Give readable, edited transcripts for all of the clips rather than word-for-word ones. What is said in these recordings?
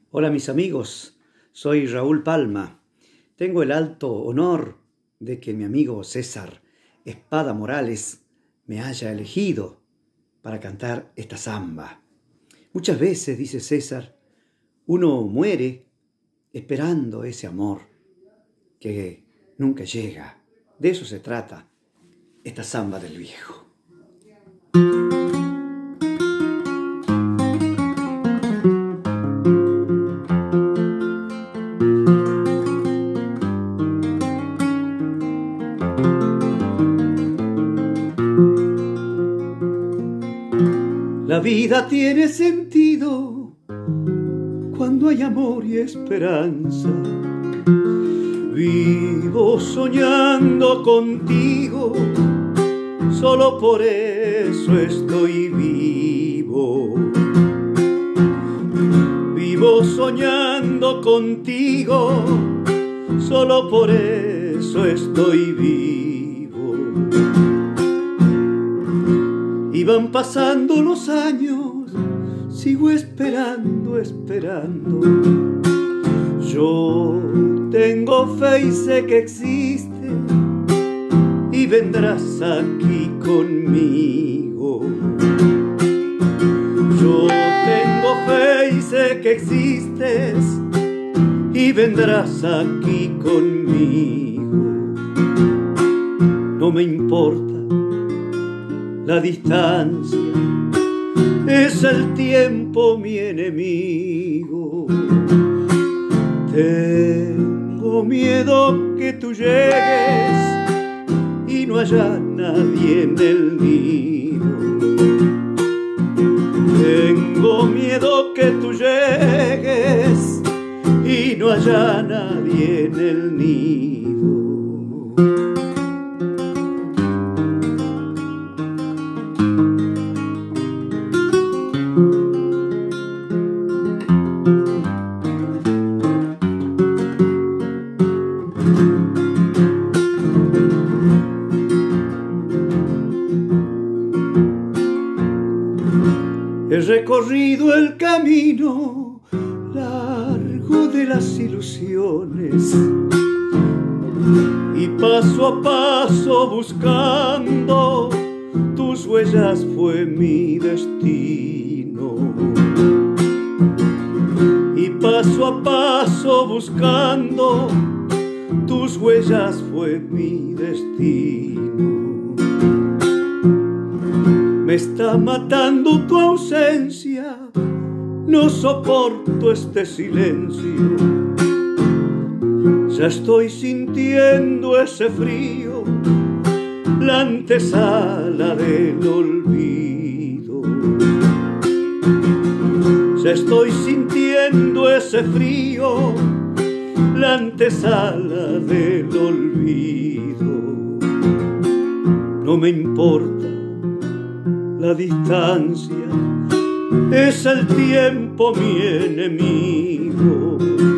Hola mis amigos, soy Raúl Palma. Tengo el alto honor de que mi amigo César Espada Morales me haya elegido para cantar esta samba. Muchas veces, dice César, uno muere esperando ese amor que nunca llega. De eso se trata esta samba del viejo. La vida tiene sentido cuando hay amor y esperanza. Vivo soñando contigo, solo por eso estoy vivo. Vivo soñando contigo, solo por eso estoy vivo. Y van pasando los años, sigo esperando, esperando. Yo tengo fe y sé que existe y vendrás aquí conmigo. Yo tengo fe y sé que existes y vendrás aquí conmigo. No me importa la distancia, es el tiempo mi enemigo. Tengo miedo que tú llegues y no haya nadie en el nido. Tengo miedo que tú llegues y no haya nadie en el nido. He recorrido el camino largo de las ilusiones y paso a paso buscando tus huellas fue mi destino. Y paso a paso buscando tus huellas fue mi destino. Me está matando tu ausencia, no soporto este silencio. Ya estoy sintiendo ese frío, la antesala del olvido. Ya estoy sintiendo ese frío, la antesala del olvido. No me importa la distancia, es el tiempo mi enemigo.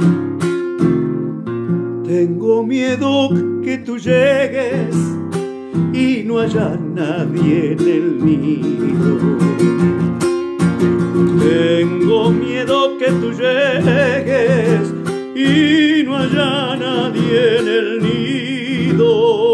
Tengo miedo que tú llegues y no haya nadie en el nido. Tengo miedo que tú llegues y no haya nadie en el nido.